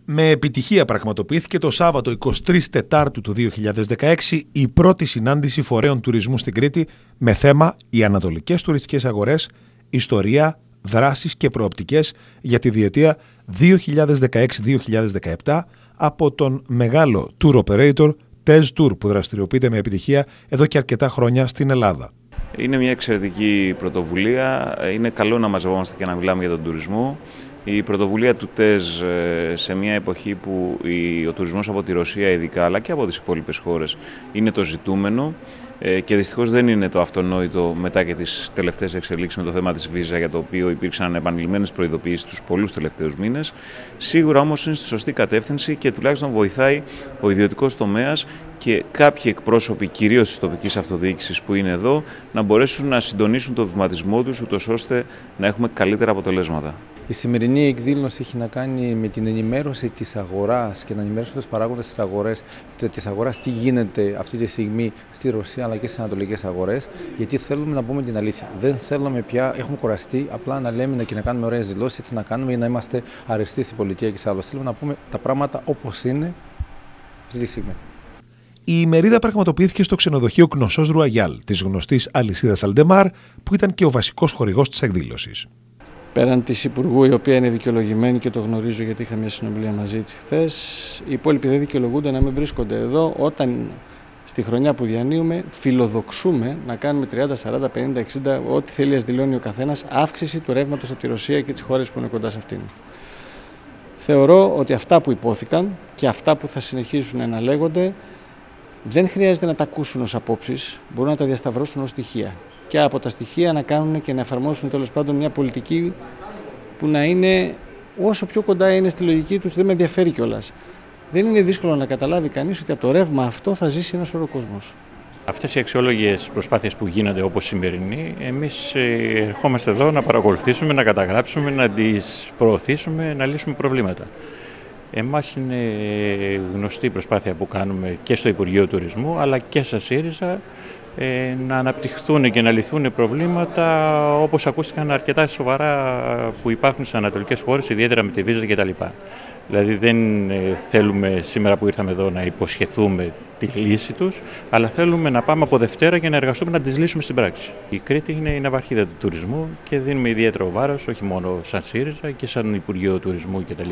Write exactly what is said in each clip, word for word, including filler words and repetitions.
Με επιτυχία πραγματοποιήθηκε το Σάββατο εικοστή τρίτη Τετάρτου του δύο χιλιάδες δεκαέξι η πρώτη συνάντηση φορέων τουρισμού στην Κρήτη με θέμα οι ανατολικές τουριστικές αγορές, ιστορία, δράσεις και προοπτικές για τη διετία δύο χιλιάδες δεκαέξι δύο χιλιάδες δεκαεπτά από τον μεγάλο tour operator Tez Tour που δραστηριοποιείται με επιτυχία εδώ και αρκετά χρόνια στην Ελλάδα. Είναι μια εξαιρετική πρωτοβουλία. Είναι καλό να μαζευόμαστε και να μιλάμε για τον τουρισμό. Η πρωτοβουλία του Tez σε μια εποχή που ο τουρισμός από τη Ρωσία ειδικά αλλά και από τις υπόλοιπες χώρες είναι το ζητούμενο και δυστυχώς δεν είναι το αυτονόητο μετά και τις τελευταίες εξελίξεις με το θέμα της Visa, για το οποίο υπήρξαν επανειλημμένες προειδοποιήσεις τους πολλούς τελευταίους μήνες. Σίγουρα όμως είναι στη σωστή κατεύθυνση και τουλάχιστον βοηθάει ο ιδιωτικός τομέας και κάποιοι εκπρόσωποι κυρίως της τοπικής αυτοδιοίκησης που είναι εδώ να μπορέσουν να συντονίσουν το βηματισμό τους ούτως ώστε να έχουμε καλύτερα αποτελέσματα. Η σημερινή εκδήλωση έχει να κάνει με την ενημέρωση της αγοράς και να ενημερώσουν τους παράγοντες της αγοράς, της αγοράς τι γίνεται αυτή τη στιγμή στη Ρωσία αλλά και στις ανατολικές αγορές, γιατί θέλουμε να πούμε την αλήθεια. Δεν θέλουμε πια, έχουμε κουραστεί απλά να λέμε και να κάνουμε ωραίες δηλώσεις, έτσι να κάνουμε ή να είμαστε αρεστοί στην πολιτεία και σε άλλο. Θέλουμε να πούμε τα πράγματα όπως είναι αυτή τη στιγμή. Η ημερίδα πραγματοποιήθηκε στο ξενοδοχείο Κνωσός Ρουαγιάλ της γνωστής αλυσίδας Αλντεμάρ, που ήταν και ο βασικός χορηγός της εκδήλωσης. Πέραν της Υπουργού, η οποία είναι δικαιολογημένη και το γνωρίζω γιατί είχα μια συνομιλία μαζί της χθες, οι υπόλοιποι δεν δικαιολογούνται να μην βρίσκονται εδώ όταν στη χρονιά που διανύουμε φιλοδοξούμε να κάνουμε τριάντα, σαράντα, πενήντα, εξήντα, ό,τι θέλει ας δηλώνει ο καθένας, αύξηση του ρεύματος από τη Ρωσία και τις χώρες που είναι κοντά σε αυτήν. Θεωρώ ότι αυτά που υπόθηκαν και αυτά που θα συνεχίσουν να λέγονται δεν χρειάζεται να τα ακούσουν ως απόψεις, μπορούν να τα διασταυρώσουν ως στοιχεία. Και από τα στοιχεία να κάνουν και να εφαρμόσουν τέλος πάντων μια πολιτική που να είναι όσο πιο κοντά είναι στη λογική τους, δεν με ενδιαφέρει κιόλας. Δεν είναι δύσκολο να καταλάβει κανείς ότι από το ρεύμα αυτό θα ζήσει ένας σωρό κόσμος. Αυτές οι αξιόλογες προσπάθειες που γίνονται όπως σημερινή, εμείς ερχόμαστε εδώ να παρακολουθήσουμε, να καταγράψουμε, να τις προωθήσουμε, να λύσουμε προβλήματα. Εμάς είναι γνωστή η προσπάθεια που κάνουμε και στο Υπουργείο Τουρισμού αλλά και στα ΣΥΡΙΖΑ να αναπτυχθούν και να λυθούν προβλήματα όπως ακούστηκαν αρκετά σοβαρά που υπάρχουν στις ανατολικές χώρες, ιδιαίτερα με τη Visa κτλ. Δηλαδή δεν θέλουμε σήμερα που ήρθαμε εδώ να υποσχεθούμε τη λύση τους, αλλά θέλουμε να πάμε από Δευτέρα και να εργαστούμε να τις λύσουμε στην πράξη. Η Κρήτη είναι η ναυαρχίδα του τουρισμού και δίνουμε ιδιαίτερο βάρος, όχι μόνο σαν ΣΥΡΙΖΑ και σαν Υπουργείο Τουρισμού κτλ.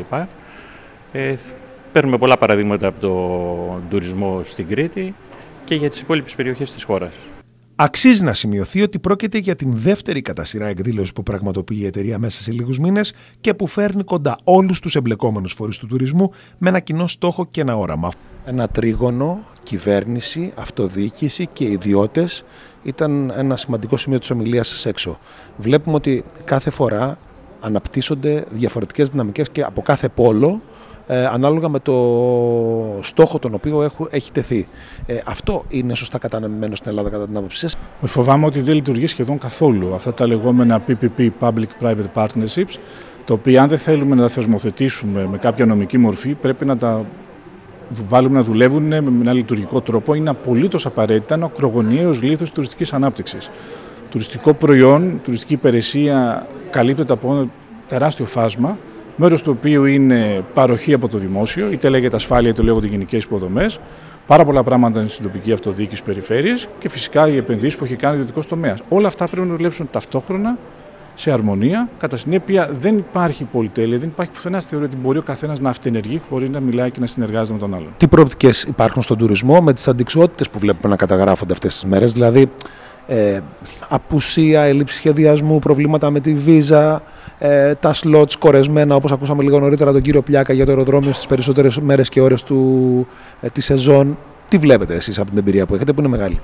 Ε, παίρνουμε πολλά παραδείγματα από τον τουρισμό στην Κρήτη και για τις υπόλοιπες περιοχές της χώρας. Αξίζει να σημειωθεί ότι πρόκειται για την δεύτερη κατά σειρά εκδήλωση που πραγματοποιεί η εταιρεία μέσα σε λίγους μήνες και που φέρνει κοντά όλους τους εμπλεκόμενους φορείς του τουρισμού με ένα κοινό στόχο και ένα όραμα. Ένα τρίγωνο, κυβέρνηση, αυτοδιοίκηση και ιδιώτες ήταν ένα σημαντικό σημείο της ομιλίας σας έξω. Βλέπουμε ότι κάθε φορά αναπτύσσονται διαφορετικές δυναμικές και από κάθε πόλο, Ε, ανάλογα με το στόχο τον οποίο έχω, έχει τεθεί. Ε, αυτό είναι σωστά κατανεμημένο στην Ελλάδα κατά την άποψή σας? Φοβάμαι ότι δεν λειτουργεί σχεδόν καθόλου. Αυτά τα λεγόμενα πι πι πι, Public-Private Partnerships, τα οποία αν δεν θέλουμε να τα θεσμοθετήσουμε με κάποια νομική μορφή, πρέπει να τα βάλουμε να δουλεύουν με ένα λειτουργικό τρόπο. Είναι απολύτως απαραίτητα ένα ακρογωνιαίος λίθος τουριστικής ανάπτυξης. Τουριστικό προϊόν, τουριστική υπηρεσία καλύπτεται από ένα τεράστιο φάσμα, μέρος του οποίου είναι παροχή από το δημόσιο, είτε λέγεται ασφάλεια είτε λέγονται γενικές υποδομές. Πάρα πολλά πράγματα είναι στην τοπική αυτοδιοίκηση περιφέρειες και φυσικά οι επενδύσεις που έχει κάνει ο ιδιωτικός τομέας. Όλα αυτά πρέπει να δουλέψουν ταυτόχρονα, σε αρμονία. Κατά συνέπεια, δεν υπάρχει πολυτέλεια, δεν υπάρχει πουθενά στη θεωρία ότι μπορεί ο καθένας να αυτενεργεί χωρίς να μιλάει και να συνεργάζεται με τον άλλον. Τι προοπτικές υπάρχουν στον τουρισμό με τις αντικσότητες που βλέπουμε να καταγράφονται αυτές τις μέρες, δηλαδή ε, απουσία, έλλειψη σχεδιασμού, προβλήματα με τη Visa, ε, τα σλότ κορεσμένα, όπως ακούσαμε λίγο νωρίτερα τον κύριο Πλιάκα για το αεροδρόμιο στις περισσότερες μέρες και ώρες του, ε, της σεζόν. Τι βλέπετε εσείς από την εμπειρία που έχετε, που είναι μεγάλη?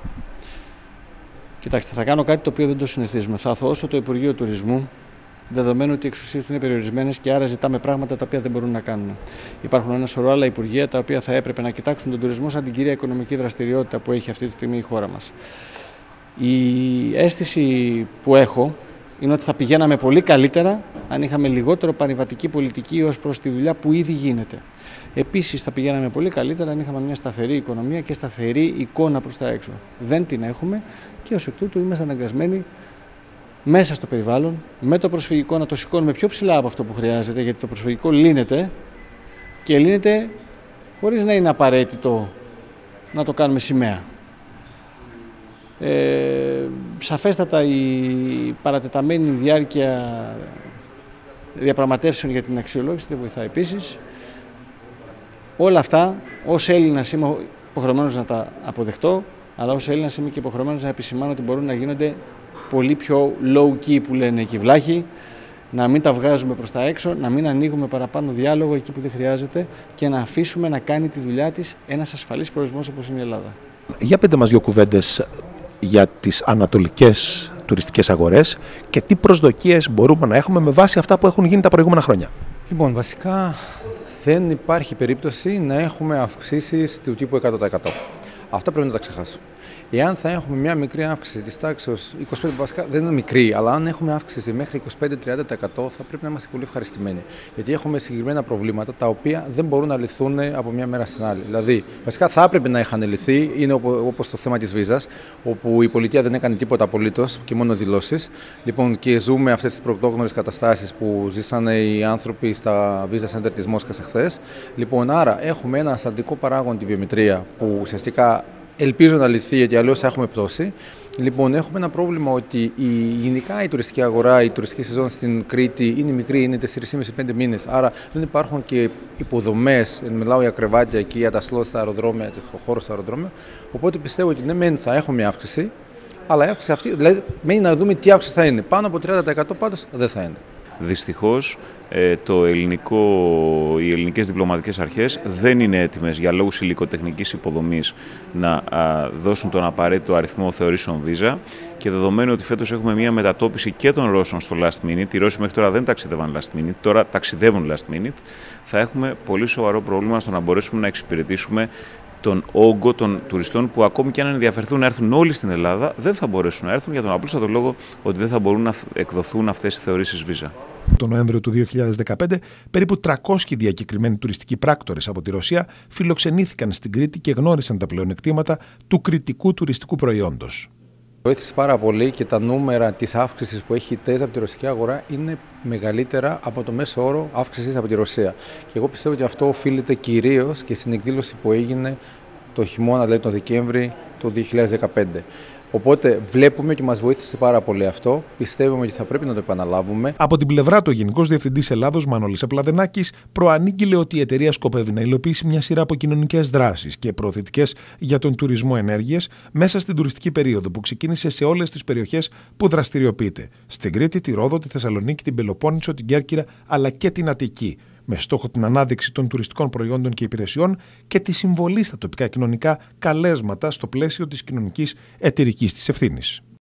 Κοιτάξτε, θα κάνω κάτι το οποίο δεν το συνηθίζουμε. Θα αθωώσω το Υπουργείο Τουρισμού, δεδομένου ότι οι εξουσίες του είναι περιορισμένες και άρα ζητάμε πράγματα τα οποία δεν μπορούν να κάνουν. Υπάρχουν ένα σωρό άλλα υπουργεία τα οποία θα έπρεπε να κοιτάξουν τον τουρισμό σαν την κυρία οικονομική δραστηριότητα που έχει αυτή τη στιγμή η χώρα μας. Η αίσθηση που έχω είναι ότι θα πηγαίναμε πολύ καλύτερα αν είχαμε λιγότερο παρεμβατική πολιτική ως προς τη δουλειά που ήδη γίνεται. Επίσης, θα πηγαίναμε πολύ καλύτερα αν είχαμε μια σταθερή οικονομία και σταθερή εικόνα προς τα έξω. Δεν την έχουμε και ως εκ τούτου είμαστε αναγκασμένοι μέσα στο περιβάλλον, με το προσφυγικό να το σηκώνουμε πιο ψηλά από αυτό που χρειάζεται, γιατί το προσφυγικό λύνεται, και λύνεται χωρίς να είναι απαραίτητο να το κάνουμε σημαία. Ε, σαφέστατα η παρατεταμένη διάρκεια διαπραγματεύσεων για την αξιολόγηση δεν βοηθάει επίσης. Όλα αυτά, ως Έλληνας είμαι υποχρεωμένος να τα αποδεχτώ, αλλά ως Έλληνας είμαι και υποχρεωμένος να επισημάνω ότι μπορούν να γίνονται πολύ πιο low-key που λένε εκεί βλάχοι, να μην τα βγάζουμε προς τα έξω, να μην ανοίγουμε παραπάνω διάλογο εκεί που δεν χρειάζεται και να αφήσουμε να κάνει τη δουλειά της ένας ασφαλής προορισμός όπως είναι η Ελλάδα. Για πείτε μας δύο κουβέντες για τις ανατολικές τουριστικές αγορές και τι προσδοκίες μπορούμε να έχουμε με βάση αυτά που έχουν γίνει τα προηγούμενα χρόνια. Λοιπόν, βασικά δεν υπάρχει περίπτωση να έχουμε αυξήσεις του τύπου εκατό τοις εκατό. Αυτά πρέπει να τα ξεχάσω. Εάν θα έχουμε μια μικρή αύξηση της τάξης είκοσι πέντε τοις εκατό, βασικά δεν είναι μικρή, αλλά αν έχουμε αύξηση μέχρι είκοσι πέντε με τριάντα τοις εκατό θα πρέπει να είμαστε πολύ ευχαριστημένοι. Γιατί έχουμε συγκεκριμένα προβλήματα τα οποία δεν μπορούν να λυθούν από μια μέρα στην άλλη. Δηλαδή, βασικά θα έπρεπε να είχαν λυθεί, είναι όπως το θέμα της βίζας, όπου η πολιτεία δεν έκανε τίποτα απολύτως και μόνο δηλώσεις. Λοιπόν, και ζούμε αυτές τις πρωτόγνωρες καταστάσεις που ζήσανε οι άνθρωποι στα βίζα center της Μόσχας εχθές. Λοιπόν, άρα έχουμε ένα ασταλτικό παράγον τη βιομετρία που ουσιαστικά ελπίζω να λυθεί, γιατί αλλιώς θα έχουμε πτώση. Λοιπόν, έχουμε ένα πρόβλημα ότι η, γενικά η τουριστική αγορά, η τουριστική σεζόν στην Κρήτη είναι μικρή, είναι τέσσερις και μισό με πέντε μήνες. Άρα δεν υπάρχουν και υποδομές, μιλάω για κρεβάτια εκεί, για τα σλότ στα αεροδρόμια, το χώρο στα αεροδρόμια. Οπότε πιστεύω ότι ναι, μεν θα έχουμε μια αύξηση, αλλά η αύξηση αυτή, δηλαδή, μένει να δούμε τι αύξηση θα είναι. Πάνω από τριάντα τοις εκατό πάντως δεν θα είναι. Δυστυχώς, το ελληνικό, οι ελληνικές διπλωματικές αρχές δεν είναι έτοιμες για λόγους υλικοτεχνικής υποδομής να δώσουν τον απαραίτητο αριθμό θεωρήσεων βίζα και δεδομένου ότι φέτος έχουμε μια μετατόπιση και των Ρώσων στο last minute, οι Ρώσοι μέχρι τώρα δεν ταξιδεύαν last minute, τώρα ταξιδεύουν last minute, θα έχουμε πολύ σοβαρό πρόβλημα στο να μπορέσουμε να εξυπηρετήσουμε τον όγκο των τουριστών που ακόμη και αν ενδιαφερθούν να έρθουν όλοι στην Ελλάδα, δεν θα μπορέσουν να έρθουν για τον απλούστατο λόγο ότι δεν θα μπορούν να εκδοθούν αυτές οι θεωρήσεις βίζα. Το Νοέμβριο του δύο χιλιάδες δεκαπέντε, περίπου τριακόσιοι διακεκριμένοι τουριστικοί πράκτορες από τη Ρωσία φιλοξενήθηκαν στην Κρήτη και γνώρισαν τα πλεονεκτήματα του κρητικού τουριστικού προϊόντος. Βοήθησε πάρα πολύ και τα νούμερα της αύξησης που έχει η ΤΕΖ από τη ρωσική αγορά είναι μεγαλύτερα από το μέσο όρο αύξησης από τη Ρωσία. Και εγώ πιστεύω ότι αυτό οφείλεται κυρίως και στην εκδήλωση που έγινε το χειμώνα, δηλαδή τον Δεκέμβρη του δύο χιλιάδες δεκαπέντε. Οπότε βλέπουμε και μας βοήθησε πάρα πολύ αυτό. Πιστεύουμε ότι θα πρέπει να το επαναλάβουμε. Από την πλευρά του, ο Γενικός Διευθυντής Ελλάδος Μανώλης Απλαδενάκης προανήγγειλε ότι η εταιρεία σκοπεύει να υλοποιήσει μια σειρά από κοινωνικές δράσεις και προωθητικές για τον τουρισμό ενέργειας μέσα στην τουριστική περίοδο που ξεκίνησε σε όλες τις περιοχές που δραστηριοποιείται. Στην Κρήτη, τη Ρόδο, τη Θεσσαλονίκη, την Πελοπόννησο, την Κέρκυρα αλλά και την Αττική. Με στόχο την ανάδειξη των τουριστικών προϊόντων και υπηρεσιών και τη συμβολή στα τοπικά κοινωνικά καλέσματα στο πλαίσιο της κοινωνικής εταιρικής της ευθύνης.